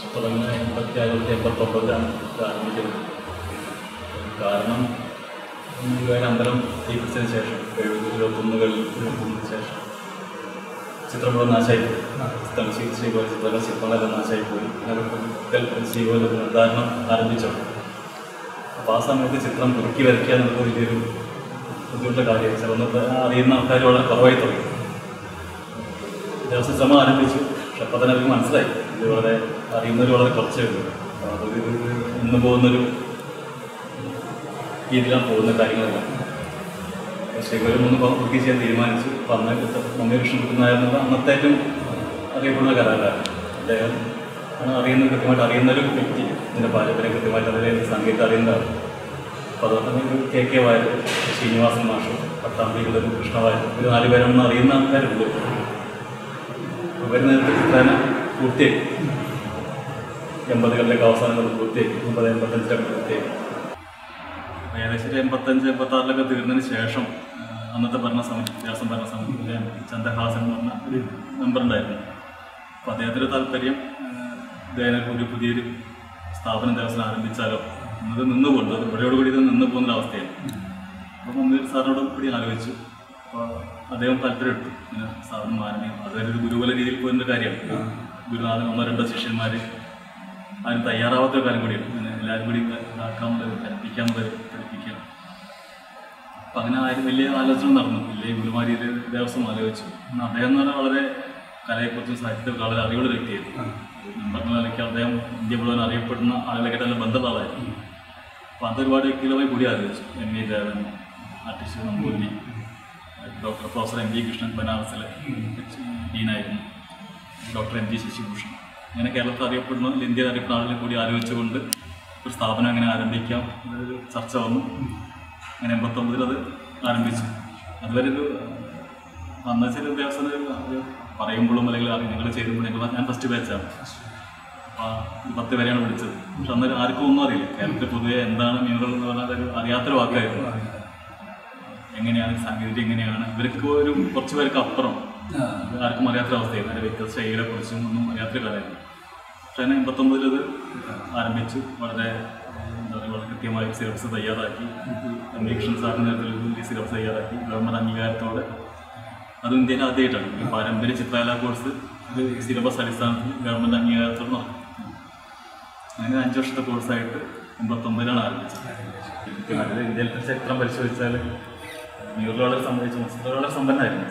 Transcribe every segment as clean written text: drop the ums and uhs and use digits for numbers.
തുടങ്ങുന്ന 1989 ആരംഭിക്കുന്നത്. കാരണം അമ്പലം തീപിടിച്ചതിന് ശേഷം 70-21 ശേഷം ചിത്രം മുഴുവൻ നാശമായിപ്പോയി. ചിത്രങ്ങൾ ശില്പങ്ങളെല്ലാം നാശമായിപ്പോയി. ശ്രീകോവിൽ നിർദ്ധാരണം ആരംഭിച്ചോളൂ. അപ്പോൾ ആ സമയത്ത് ചിത്രം പുതുക്കി വരയ്ക്കുക എന്നുള്ളത് വലിയൊരു ബുദ്ധിമുട്ടുള്ള കാര്യമാണ്. ചിലപ്പോൾ അറിയുന്ന ആൾക്കാർ വളരെ കുറവായി തുടങ്ങി. ദിവസം ശ്രമം ആരംഭിച്ചു. പക്ഷെ അപ്പോൾ തന്നെ അവർക്ക് മനസ്സിലായി ഇത് വളരെ അറിയുന്നവർ വളരെ കുറച്ചേ ഉള്ളൂ. അതൊരു ഇന്ന് പോകുന്നൊരു രീതിയിലാണ് പോകുന്ന കാര്യങ്ങളെല്ലാം. ശ്രീകോവിൽ ഒന്ന് ബുക്ക് ചെയ്യാൻ തീരുമാനിച്ചു. അപ്പോൾ അന്ന് കൃഷ്ണനായിരുന്നുള്ള അന്നത്തെ ഏറ്റവും അറിയപ്പെടുന്ന കലാകാരൻ അദ്ദേഹം ആണ്. കൃത്യമായിട്ട് അറിയുന്നൊരു വ്യക്തി, ഇതിൻ്റെ പാരമ്പര്യം കൃത്യമായിട്ട് അതിലെ സാങ്കേതിക അറിയുന്നതാണ്. അപ്പോൾ അതുകൊണ്ട് കെ വായർ, ശ്രീനിവാസൻ മാഷ്, പട്ടാമ്പിയുടെ കൃഷ്ണവായർ, ഒരു 4 പേരൊന്നും അറിയുന്ന ആൾക്കാരുണ്ട്. ഇവർ നേരത്തെ ചിത്രേന പൂർത്തിയാക്കി. 80കളിലേക്ക് അവസാനങ്ങൾ പൂർത്തിയാക്കി. 80-85 പൂർത്തിയാക്കി. ഏകദേശം 85-86 തീർന്നതിന് ശേഷം അന്നത്തെ ദേവസ്വം ഭരണസമിതിയിലെ ചന്ദ്രഹാസൻ എന്ന് പറഞ്ഞ ഒരു മെമ്പർ ഉണ്ടായിരുന്നു. അപ്പോൾ അദ്ദേഹത്തിൻ്റെ താല്പര്യം ഒരു പുതിയൊരു സ്ഥാപനം ദേവസ്വം ആരംഭിച്ചാലോ എന്നത് നിന്നുകൊണ്ട് അത് ഇവിടെയോടുകൂടി ഇത് നിന്ന് പോകുന്നൊരവസ്ഥയാണ്. അപ്പോൾ മന്ത്രി സാറിനോട് കൂടി ആലോചിച്ചു. അപ്പോൾ അദ്ദേഹം താല്പര്യപ്പെട്ടു ഇങ്ങനെ സ്ഥാപനം ആരംഭിക്കും. അതൊരു ഗുരുകുല രീതിയിൽ പോകുന്ന കാര്യമാണ്. ഗുരുനാഥൻ 1-2 ശിഷ്യന്മാർ അതിന് തയ്യാറാവാത്തൊരു കാര്യം കൂടിയാണ്. അങ്ങനെ എല്ലാവരും കൂടി ഇതാക്കാമെന്നത് പഠിപ്പിക്കാമെന്നത് പഠിപ്പിക്കുക. അപ്പം അങ്ങനെ വലിയ ആലോചന നടന്നു. വലിയ ഗുരുമാരിയിൽ ദേവസ്വം ആലോചിച്ചു. അദ്ദേഹം എന്ന് പറഞ്ഞാൽ വളരെ കലയെക്കുറിച്ചും സാഹിത്യത്തെ വളരെ അറിവുള്ള വ്യക്തിയായിരുന്നു. മെമ്പറിന് നിലയ്ക്ക് അദ്ദേഹം ഇന്ത്യ മുഴുവൻ അറിയപ്പെടുന്ന ആളുകളൊക്കെ നല്ല ബന്ധമുള്ള ആളായിരുന്നു. അപ്പോൾ അതൊരുപാട് വ്യക്തികളുമായി കൂടി ആലോചിച്ചു. M V Devan, artist Namboothiri, professor M G Krishnan ബനാറസിലെ ഡീനായിരുന്നു, ഡോക്ടർ എം ജി ശശിഭൂഷൺ. അങ്ങനെ കേരളത്തിൽ അറിയപ്പെടുന്ന ഇന്ത്യയിൽ അറിയപ്പെടുന്ന ആളുകളെ കൂടി ആലോചിച്ചുകൊണ്ട് ഒരു സ്ഥാപനം അങ്ങനെ ആരംഭിക്കാം എന്നൊരു ചർച്ച വന്നു. അങ്ങനെ 89 അത് ആരംഭിച്ചു. അതുവരെ ഒരു അന്നത്തെ ദേവസ്വം പറയുമ്പോഴും അല്ലെങ്കിൽ നിങ്ങൾ ചെയ്തുമ്പോഴും ഞാൻ ഫസ്റ്റ് ബാച്ചാണ്. അപ്പോൾ 10 വരെയാണ് വിളിച്ചത്. പക്ഷെ അന്നേരം ആർക്കും ഒന്നും അറിയില്ല. കേരളത്തിൽ പൊതുവെ എന്താണ് മ്യൂറൽ എന്ന് പറഞ്ഞാൽ ഒരു അറിയാത്തൊരു വാക്കായിരുന്നു. എങ്ങനെയാണ് സാങ്കേതികം, എങ്ങനെയാണ് ഇവർക്ക് ഒരു കുറച്ച് പേർക്ക് അപ്പുറം ആർക്കും അറിയാത്തൊരവസ്ഥയായിരുന്നു. അതിൻ്റെ വ്യത്യസ്ത ശൈലിയെ കുറിച്ചും ഒന്നും അറിയാത്തൊരു കാര്യമായിരുന്നു. പക്ഷേ 89 അത് ആരംഭിച്ചു. വളരെ എന്താ പറയുക, വളരെ കൃത്യമായി സിലബസ് തയ്യാറാക്കി. കമ്മീഷൻ സാറിൻ്റെ നേതൃത്വത്തിൽ സിലബസ് തയ്യാറാക്കി. ഗവൺമെൻറ് അംഗീകാരത്തോടെ അത് ഇന്ത്യയിൽ ആദ്യമായിട്ടാണ് ഈ പാരമ്പര്യ ചിത്രകലാ കോഴ്സ് സിലബസ് അടിസ്ഥാനത്തിൽ ഗവൺമെൻറ് അംഗീകാരത്തോടെ നടക്കും. അങ്ങനെ 5 വർഷത്തെ കോഴ്സായിട്ട് 89 ആരംഭിച്ചത്. അത് ഇന്ത്യയിലത്തെ ചരിത്രം പരിശോധിച്ചാൽ മ്യൂറൽ വളരെ സമ്പന്നമായിരുന്നു.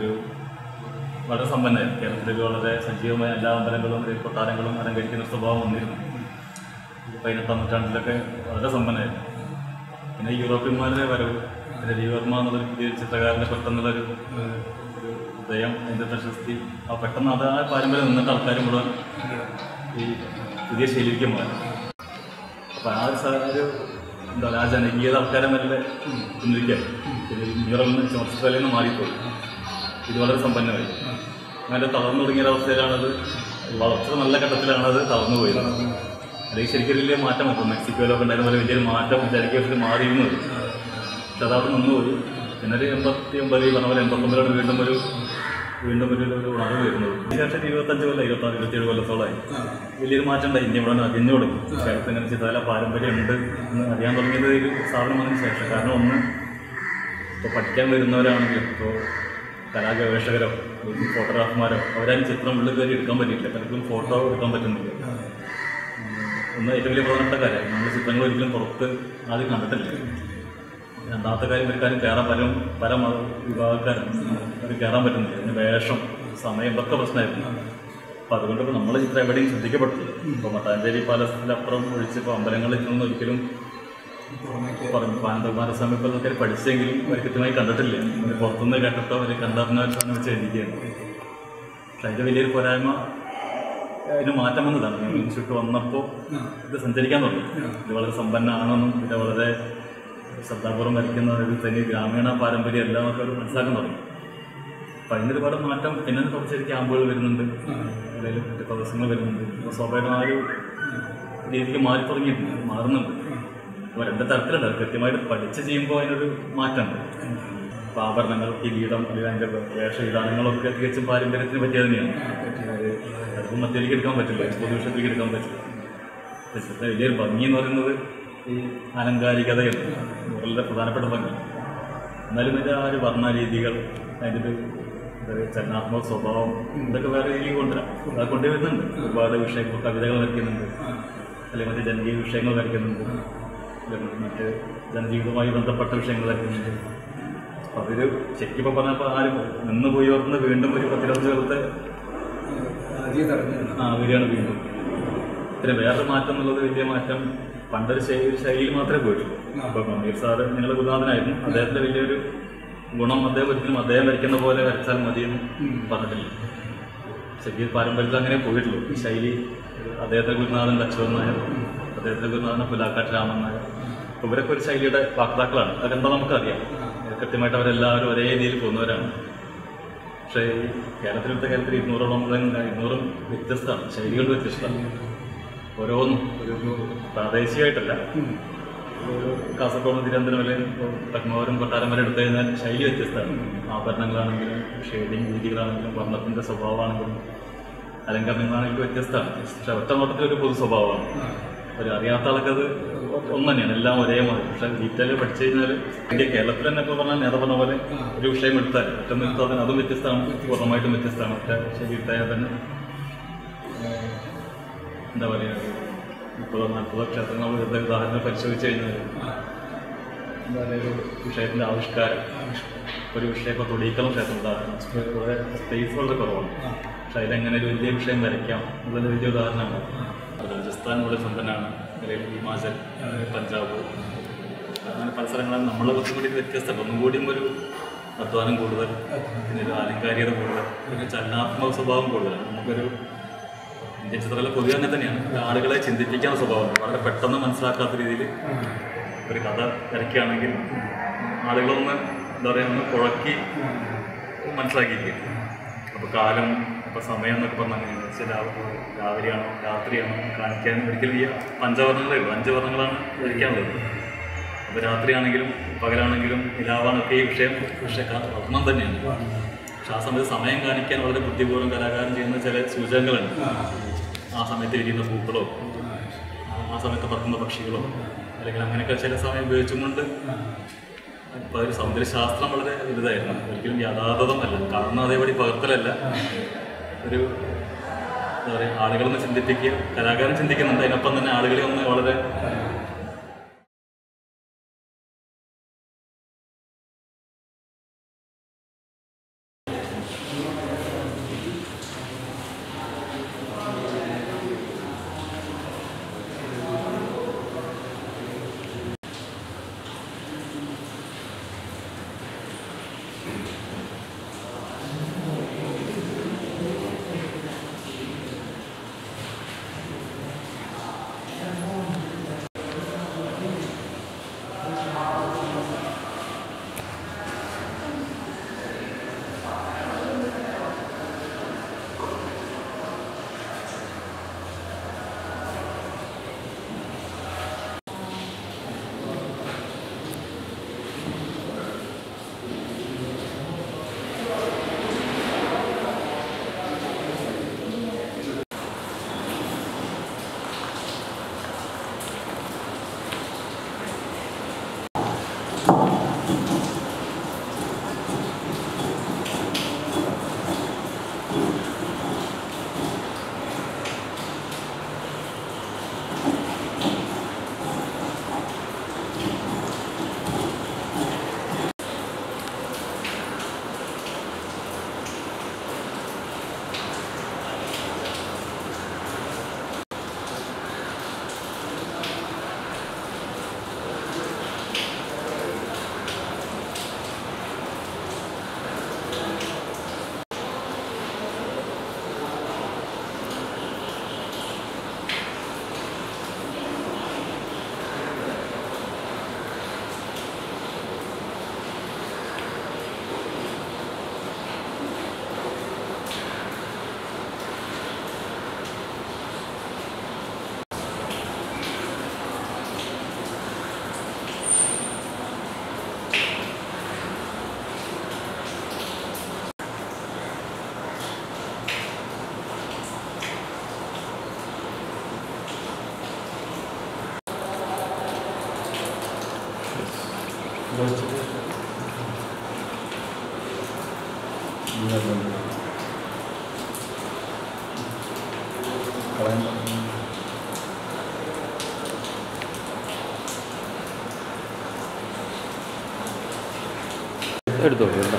വളരെ സമ്പന്നമായിരുന്നു. കേരളത്തിൽ വളരെ സജീവമായ എല്ലാ അമ്പലങ്ങളും കൊട്ടാരങ്ങളും അലങ്കരിക്കുന്ന സ്വഭാവം വന്നിരുന്നു. 18-ാം നൂറ്റാണ്ടിലൊക്കെ വളരെ സമ്പന്നമായിരുന്നു. പിന്നെ യൂറോപ്യന്മാരുടെ വരവ്, രവിവർമ്മ എന്നുള്ളൊരു പുതിയ ചിത്രകാരൻ്റെ പെട്ടെന്നുള്ളൊരു ഉദയം, അതിൻ്റെ പ്രശസ്തി, ആ പെട്ടെന്ന് അത് ആ പാരമ്പര്യം നിന്നിട്ട് ആൾക്കാർ മുഴുവൻ ഈ പുതിയ ശൈലിക്ക് മാറി. അപ്പോൾ ആ ഒരു എന്താ പറയുക, ആ ജനകീയത ആൾക്കാരെ നല്ല ചിന്തിക്കാൻ മ്യൂറലിന് ഓസ്ട്രേലിയയിൽ നിന്ന് മാറിപ്പോയി. ഇത് വളരെ സമ്പന്നമായി. അങ്ങനെ തളർന്നു തുടങ്ങിയൊരവസ്ഥയിലാണത്. വളർച്ച നല്ല ഘട്ടത്തിലാണത് തളർന്നു പോയത്. അല്ലെങ്കിൽ ശരിക്കും വലിയ മാറ്റം വന്നു. മെക്സിക്കോയിലൊക്കെ ഉണ്ടായിരുന്ന പോലെ വലിയൊരു മാറ്റം ജനകീയത്തിൽ മാറിയിരുന്നത്. പക്ഷെ അതവിടെ നിന്നുപോയി. പിന്നെ ഒരു 89 പറഞ്ഞ പോലെ 89 വീണ്ടും ഒരു ഉണർവ് വരുന്നത്. ശേഷം 25 കൊല്ലം 26-27 കൊല്ലത്തോളമായി വലിയൊരു മാറ്റം ഉണ്ടായി. ഇന്ത്യ ഇവിടെ അറിഞ്ഞു തുടങ്ങി. കേരളത്തിൽ ഇങ്ങനെ ചിത്രകല പാരമ്പര്യം ഉണ്ട് എന്ന് അറിയാൻ തുടങ്ങിയത് ഒരു സ്ഥാപനം വന്നതിന് ശേഷം. കാരണം ഒന്ന്, ഇപ്പോൾ പഠിക്കാൻ വരുന്നവരാണെങ്കിലും ഇപ്പോൾ കലാഗവേഷകരോ ഫോട്ടോഗ്രാഫർമാരോ അവരാരും ചിത്രം ഉള്ളിൽ കയറി എടുക്കാൻ പറ്റിയില്ല. പലർക്കും ഫോട്ടോ എടുക്കാൻ പറ്റുന്നില്ല. ഒന്ന് ഏറ്റവും വലിയ പ്രധാനപ്പെട്ട കാര്യം, നമ്മൾ ചിത്രങ്ങൾ ഒരിക്കലും പുറത്ത് ആദ്യം കണ്ടിട്ടില്ല. രണ്ടാമത്തെ കാര്യം, ഇവർക്കാരും കയറാൻ പല വിഭാഗക്കാരും അവർ കയറാൻ പറ്റുന്നില്ല. അതിന് വേഷം, സമയം ഇതൊക്കെ പ്രശ്നമായിരുന്നു. അപ്പോൾ അതുകൊണ്ട് നമ്മൾ ചിത്രം എവിടെയും ശ്രദ്ധിക്കപ്പെട്ടില്ല. ഇപ്പോൾ മട്ടാഞ്ചേരി പാലസിലപ്പുറം ഒഴിച്ച് ഇപ്പോൾ അമ്പലങ്ങളിൽ നിന്നൊന്നും ഒരിക്കലും പറഞ്ഞു പാനന്ദകുമാരസ്വാമി ഇപ്പോൾ ഒക്കെ പഠിച്ചെങ്കിലും അവർ കൃത്യമായി കണ്ടിട്ടില്ല. പുറത്തുനിന്ന് കേട്ടിട്ടോ അവർ കണ്ടറിഞ്ഞാണ് വെച്ച് എഴുതിക്കുകയാണ്. പക്ഷെ അതിൻ്റെ വലിയൊരു പോരായ്മ, അതിന് മാറ്റം വന്നതാണ്. ഇൻസ്റ്റിറ്റ്യൂട്ട് വന്നപ്പോൾ ഇത് സഞ്ചരിക്കാൻ തുടങ്ങി. ഇത് വളരെ സമ്പന്നമാണെന്നും ഇത് വളരെ ശ്രദ്ധാപൂർവ്വം വരയ്ക്കുന്ന ഒരു തനി ഗ്രാമീണ പാരമ്പര്യം എല്ലാം ഒക്കെ അവർ മനസ്സിലാക്കാൻ തുടങ്ങി. അപ്പം അതിന് ഒരുപാട് മാറ്റം. പിന്നെ കുറച്ചൊരു ക്യാമ്പുകൾ വരുന്നുണ്ട്, അല്ലെങ്കിൽ മറ്റു പ്രദർശനങ്ങൾ വരുന്നുണ്ട്. അപ്പോൾ സ്വാഭാവികം ആ ഒരു രീതിക്ക് മാറി തുടങ്ങിയിട്ടുണ്ട്, മാറുന്നുണ്ട്. അപ്പോൾ 2 തരത്തിലുണ്ട്. അത് കൃത്യമായിട്ട് പഠിച്ച് ചെയ്യുമ്പോൾ അതിനൊരു മാറ്റമുണ്ട്. അപ്പോൾ ആഭരണങ്ങൾ, കിരീടം, അല്ലെങ്കിൽ അതിൻ്റെ വേഷവിധാനങ്ങളൊക്കെ തികച്ചും പാരമ്പര്യത്തിന് പറ്റിയത് തന്നെയാണ്. ചിലപ്പോൾ മറ്റേക്ക് എടുക്കാൻ പറ്റില്ല, പൊതുവിഷയത്തിലേക്ക് എടുക്കാൻ പറ്റില്ല. ചിത്രത്തെ വലിയൊരു ഭംഗി എന്ന് പറയുന്നത് ഈ ആലങ്കാരികതയാണ് വളരെ പ്രധാനപ്പെട്ട ഭംഗി. എന്നാലും ഇതിൻ്റെ ആ ഒരു വർണ്ണരീതികൾ, അതിൻ്റെ ഒരു ചലനാത്മക സ്വഭാവം, ഇതൊക്കെ വേറെ രീതിയിൽ കൊണ്ടുവരാം. അത് കൊണ്ടുവരുന്നുണ്ട്. ഒരുപാട് വിഷയങ്ങൾ, കവിതകൾ വരയ്ക്കുന്നുണ്ട്, അല്ലെങ്കിൽ മറ്റ് ജനകീയ വിഷയങ്ങൾ വരയ്ക്കുന്നുണ്ട്, അല്ലെങ്കിൽ മറ്റ് ജനജീവിതവുമായി ബന്ധപ്പെട്ട വിഷയങ്ങൾ വരയ്ക്കുന്നുണ്ട്. അപ്പം അതൊരു ശരിക്കും പറഞ്ഞപ്പോൾ ആരും നിന്ന് പോയി ഓർന്ന് വീണ്ടും ഒരു 10-20 കൊല്ലത്തെ വരികയാണ് വീണ്ടും. പിന്നെ വേറൊരു മാറ്റം എന്നുള്ളത് വലിയ മാറ്റം. പണ്ടൊരു ശൈലിയിൽ മാത്രമേ പോയിട്ടുള്ളൂ. അപ്പോൾ മമ്മീർ സാറ് നിങ്ങളുടെ ഗുരുനാഥനായിരുന്നു. അദ്ദേഹത്തിൻ്റെ വലിയൊരു ഗുണം അദ്ദേഹം ഒരിക്കലും അദ്ദേഹം വരയ്ക്കുന്ന പോലെ വരച്ചാൽ മതിയെന്ന് പറഞ്ഞിട്ടില്ല. ശരിക്കും പാരമ്പര്യത്തിൽ അങ്ങനെ പോയിട്ടുള്ളൂ. ഈ ശൈലി അദ്ദേഹത്തിൻ്റെ ഗുരുനാഥൻ ലക്ഷ്മൺ നായർ, അദ്ദേഹത്തിൻ്റെ ഗുരുനാഥൻ പുലാക്കാട്ട് രാമൻ നായർ, ഇവരൊക്കെ ഒരു ശൈലിയുടെ വാക്താക്കളാണ്. അതെന്താ നമുക്കറിയാം. കൃത്യമായിട്ട് അവരെല്ലാവരും ഒരേ രീതിയിൽ പോകുന്നവരാണ്. പക്ഷേ ഈ കേരളത്തിലത്തെ 200 വ്യത്യസ്തമാണ്, ശൈലികൾ വ്യത്യസ്തമാണ്. ഓരോന്നും ഒരു പ്രാദേശികമായിട്ടല്ല. കാസർഗോഡ്, തിരുവനന്തപുരം അല്ലെങ്കിൽ പത്മനാഭപുരം, കൊട്ടാരം വരെ എടുത്തു കഴിഞ്ഞാൽ ശൈലി വ്യത്യസ്തമാണ്. ആഭരണങ്ങളാണെങ്കിലും ഷെയ്ഡിങ് രീതികളാണെങ്കിലും വർണ്ണത്തിൻ്റെ സ്വഭാവമാണെങ്കിലും അലങ്കാരങ്ങളാണെങ്കിലും വ്യത്യസ്തമാണ്. പക്ഷെ ഒറ്റ നോട്ടത്തിലൊരു പൊതു സ്വഭാവമാണ്. ഒരു അറിയാത്ത ആൾക്കത് ഒന്ന് തന്നെയാണ്, എല്ലാം ഒരേമാതിരി. പക്ഷേ ഡീറ്റെയിൽ പഠിച്ചു കഴിഞ്ഞാൽ ഇന്ത്യ കേരളത്തിൽ തന്നെ ഇപ്പോൾ പറഞ്ഞാൽ നേരെ പറഞ്ഞ പോലെ ഒരു വിഷയം എടുത്താൽ ഒറ്റൊന്നും എടുത്താൽ അതും വ്യത്യസ്തമാണ്, പൂർണ്ണമായിട്ടും വ്യത്യസ്തമാണ്. ഒറ്റ ശരി എടുത്താൽ തന്നെ എന്താ പറയുക, 30-40 ക്ഷേത്രങ്ങൾ ഉദാഹരണം പരിശോധിച്ച് കഴിഞ്ഞാൽ എന്താ പറയുക, ഒരു വിഷയത്തിൻ്റെ ആവിഷ്കാരം, ഒരു വിഷയം ഇപ്പോൾ തൊടിയിക്കളം ക്ഷേത്രം ഉദാഹരണം, കുറേ സ്പേസ് വളരെ കുറവാണ്. പക്ഷെ അതിലെങ്ങനെ ഒരു വലിയ വിഷയം വരയ്ക്കാം എന്നുള്ളത് വലിയ ഉദാഹരണമാണ്. രാജസ്ഥാൻ വളരെ സമ്പന്നമാണ്, അല്ലെങ്കിൽ ഹിമാചൽ, പഞ്ചാബ്, അങ്ങനെ പല സ്ഥലങ്ങളും നമ്മളെ കുറച്ചും കൂടി വ്യത്യസ്തമാണ്. ഒന്നും കൂടിയും ഒരു അധ്വാനം കൂടുതൽ, പിന്നെ ഒരു ആലങ്കാരികത കൂടുതൽ, പിന്നെ ചലനാത്മക സ്വഭാവം കൂടുതലാണ്. നമുക്കൊരു ഇന്ത്യൻ ചിത്രകല പൊതുവെ അങ്ങനെ തന്നെയാണ്. ആളുകളെ ചിന്തിപ്പിക്കാൻ സ്വഭാവമാണ്. വളരെ പെട്ടെന്ന് മനസ്സിലാക്കാത്ത രീതിയിൽ ഒരു കഥ വരയ്ക്കുകയാണെങ്കിൽ ആളുകളൊന്ന് എന്താ പറയുക, ഒന്ന് കുഴക്കി മനസ്സിലാക്കിയിരിക്കും. അപ്പോൾ കാലം, ഇപ്പോൾ സമയം എന്നൊക്കെ പറഞ്ഞാൽ അങ്ങനെയാണ്. രാവിലെയാണോ രാത്രിയാണോ കാണിക്കാൻ ഒരിക്കലും ഈ 5 വർണ്ണങ്ങളേ ഉള്ളൂ. 5 വർണ്ണങ്ങളാണ് വരയ്ക്കാനുള്ളത്. അപ്പോൾ രാത്രിയാണെങ്കിലും പകലാണെങ്കിലും നിലാവാണൊക്കെ ഈ വർണ്ണം തന്നെയാണ്. പക്ഷെ ആ സമയത്ത് സമയം കാണിക്കാൻ വളരെ ബുദ്ധിപൂർവ്വം കലാകാരൻ ചെയ്യുന്ന ചില സൂചകങ്ങളുണ്ട്. ആ സമയത്ത് വിരിയുന്ന പൂക്കളോ, ആ സമയത്ത് പറക്കുന്ന പക്ഷികളോ, അല്ലെങ്കിൽ അങ്ങനെയൊക്കെ ചില സമയം ഉപയോഗിച്ചുകൊണ്ട് ഇപ്പോൾ ഒരു സൗന്ദര്യശാസ്ത്രം വളരെ വലുതായിരുന്നു. ഒരിക്കലും യഥാർത്ഥമല്ല, കാണുന്ന അതേപടി പകർത്തലല്ല. ഒരു എന്താ പറയുക, ആളുകളൊന്ന് ചിന്തിപ്പിക്കുക, കലാകാരൻ ചിന്തിക്കുന്നുണ്ട്, അതിനൊപ്പം തന്നെ ആളുകളെ ഒന്ന് വളരെ എടുത്തോളൂ കേട്ടോ.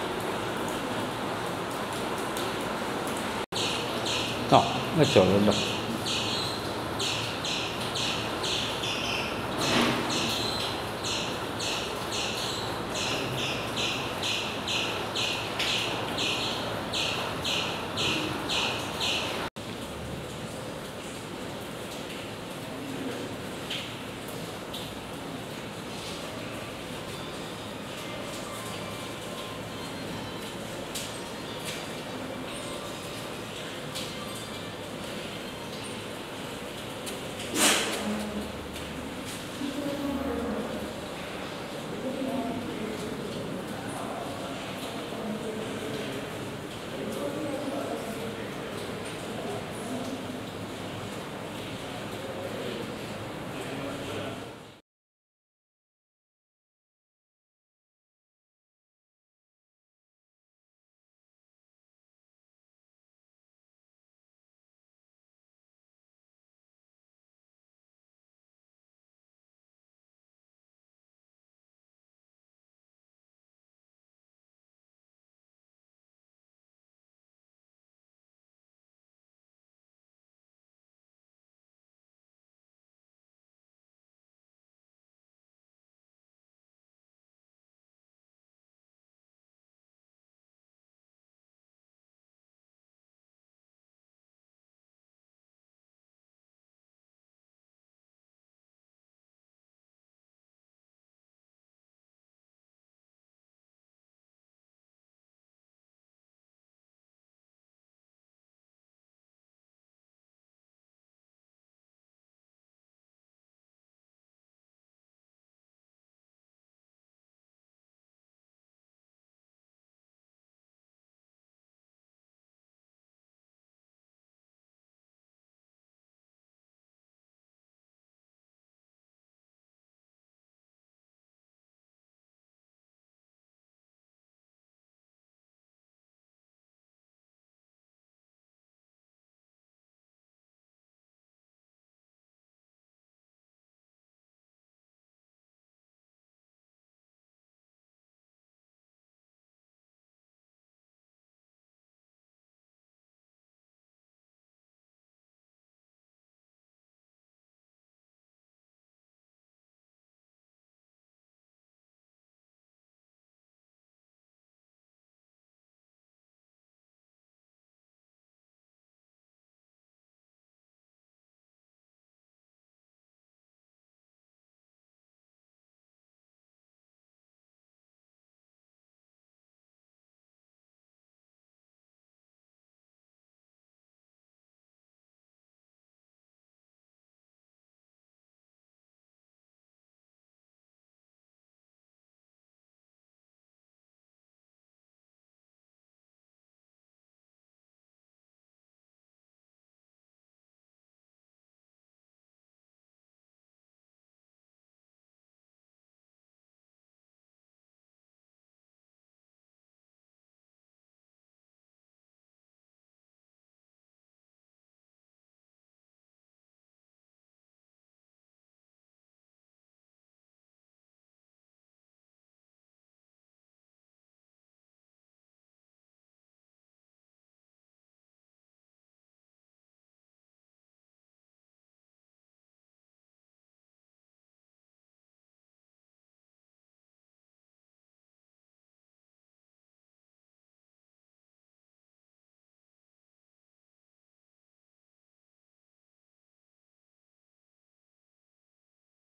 വെച്ചോളൂ കേട്ടോ.